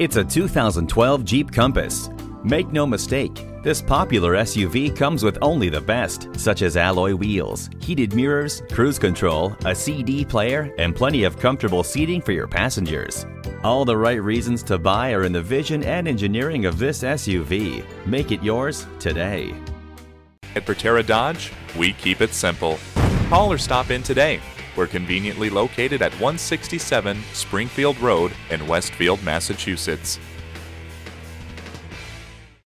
It's a 2012 Jeep Compass. Make no mistake, this popular SUV comes with only the best, such as alloy wheels, heated mirrors, cruise control, a CD player, and plenty of comfortable seating for your passengers. All the right reasons to buy are in the vision and engineering of this SUV. Make it yours today. At Bertera Dodge, we keep it simple. Call or stop in today. We're conveniently located at 167 Springfield Road in Westfield, Massachusetts.